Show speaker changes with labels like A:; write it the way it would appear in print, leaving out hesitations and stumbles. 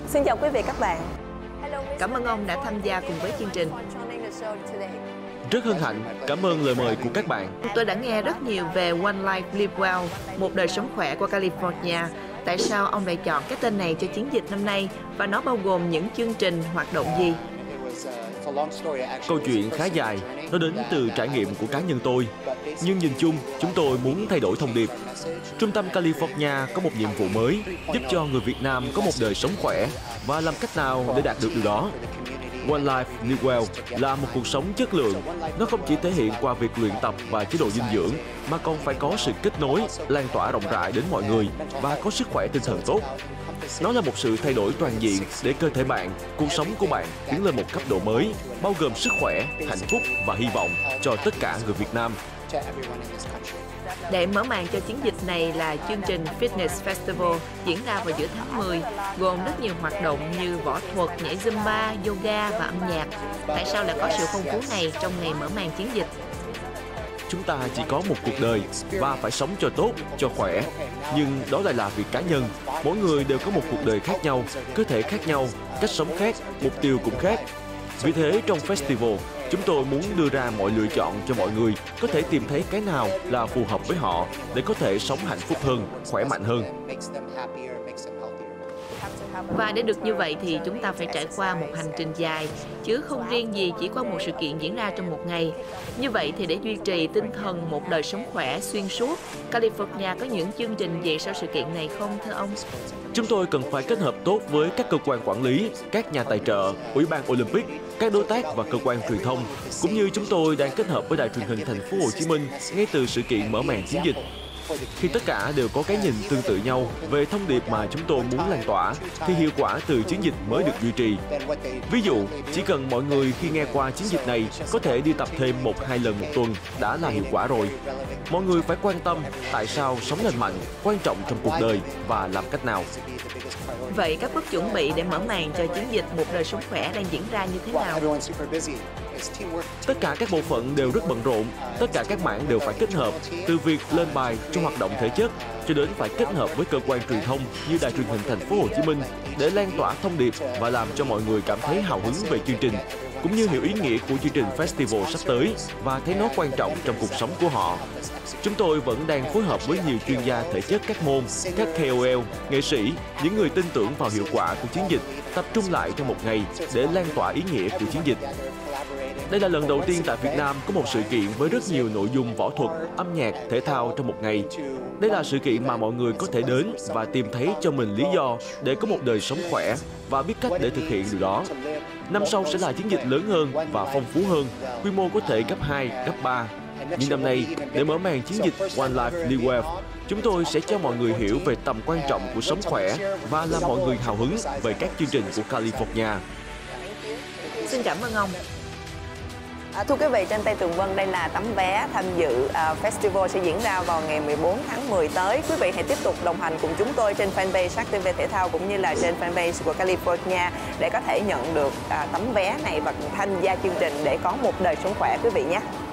A: Xin chào quý vị các bạn.
B: Cảm ơn ông đã tham gia cùng với chương trình.
C: Rất hân hạnh, cảm ơn lời mời của các bạn.
B: Tôi đã nghe rất nhiều về One Life Live Well, một đời sống khỏe của California. Tại sao ông lại chọn cái tên này cho chiến dịch năm nay và nó bao gồm những chương trình, hoạt động gì?
C: Câu chuyện khá dài, nó đến từ trải nghiệm của cá nhân tôi. Nhưng nhìn chung, chúng tôi muốn thay đổi thông điệp. Trung tâm California có một nhiệm vụ mới, giúp cho người Việt Nam có một đời sống khỏe và làm cách nào để đạt được điều đó. One Life Live Well là một cuộc sống chất lượng. Nó không chỉ thể hiện qua việc luyện tập và chế độ dinh dưỡng, mà còn phải có sự kết nối, lan tỏa rộng rãi đến mọi người và có sức khỏe tinh thần tốt. Nó là một sự thay đổi toàn diện để cơ thể bạn, cuộc sống của bạn tiến lên một cấp độ mới, bao gồm sức khỏe, hạnh phúc và hy vọng cho tất cả người Việt Nam.
B: Để mở màn cho chiến dịch này là chương trình Fitness Festival diễn ra vào giữa tháng 10, gồm rất nhiều hoạt động như võ thuật, nhảy Zumba, yoga và âm nhạc. Tại sao lại có sự phong phú này trong ngày mở màn chiến dịch?
C: Chúng ta chỉ có một cuộc đời và phải sống cho tốt, cho khỏe. Nhưng đó lại là việc cá nhân. Mỗi người đều có một cuộc đời khác nhau, cơ thể khác nhau, cách sống khác, mục tiêu cũng khác. Vì thế trong festival, chúng tôi muốn đưa ra mọi lựa chọn cho mọi người có thể tìm thấy cái nào là phù hợp với họ để có thể sống hạnh phúc hơn, khỏe mạnh hơn.
B: Và để được như vậy thì chúng ta phải trải qua một hành trình dài, chứ không riêng gì chỉ có một sự kiện diễn ra trong một ngày. Như vậy thì để duy trì tinh thần một đời sống khỏe xuyên suốt, California có những chương trình gì sau sự kiện này không thưa ông?
C: Chúng tôi cần phải kết hợp tốt với các cơ quan quản lý, các nhà tài trợ, Ủy ban Olympic, các đối tác và cơ quan truyền thông, cũng như chúng tôi đang kết hợp với đài truyền hình Thành phố Hồ Chí Minh ngay từ sự kiện mở màn chiến dịch. Khi tất cả đều có cái nhìn tương tự nhau về thông điệp mà chúng tôi muốn lan tỏa, thì hiệu quả từ chiến dịch mới được duy trì. Ví dụ, chỉ cần mọi người khi nghe qua chiến dịch này có thể đi tập thêm 1-2 lần một tuần đã là hiệu quả rồi. Mọi người phải quan tâm tại sao sống lành mạnh quan trọng trong cuộc đời và làm cách nào.
B: Vậy các bước chuẩn bị để mở màn cho chiến dịch một đời sống khỏe đang diễn ra như thế nào?
C: Tất cả các bộ phận đều rất bận rộn, tất cả các mảng đều phải kết hợp, từ việc lên bài cho hoạt động thể chất cho đến phải kết hợp với cơ quan truyền thông như đài truyền hình Thành phố Hồ Chí Minh để lan tỏa thông điệp và làm cho mọi người cảm thấy hào hứng về chương trình, cũng như hiểu ý nghĩa của chương trình festival sắp tới và thấy nó quan trọng trong cuộc sống của họ. Chúng tôi vẫn đang phối hợp với nhiều chuyên gia thể chất các môn, các KOL, nghệ sĩ, những người tin tưởng vào hiệu quả của chiến dịch, tập trung lại trong một ngày để lan tỏa ý nghĩa của chiến dịch. Đây là lần đầu tiên tại Việt Nam có một sự kiện với rất nhiều nội dung võ thuật, âm nhạc, thể thao trong một ngày. Đây là sự kiện mà mọi người có thể đến và tìm thấy cho mình lý do để có một đời sống khỏe và biết cách để thực hiện điều đó. Năm sau sẽ là chiến dịch lớn hơn và phong phú hơn, quy mô có thể gấp 2, gấp 3. Nhưng năm nay, để mở màn chiến dịch One Life Live Well, chúng tôi sẽ cho mọi người hiểu về tầm quan trọng của sống khỏe và làm mọi người hào hứng về các chương trình của California.
B: Xin cảm ơn ông.
A: Thưa quý vị, trên tay Tường Vân đây là tấm vé tham dự festival sẽ diễn ra vào ngày 14 tháng 10 tới. Quý vị hãy tiếp tục đồng hành cùng chúng tôi trên fanpage HTV Thể thao cũng như là trên fanpage của California để có thể nhận được tấm vé này và tham gia chương trình để có một đời sống khỏe quý vị nhé.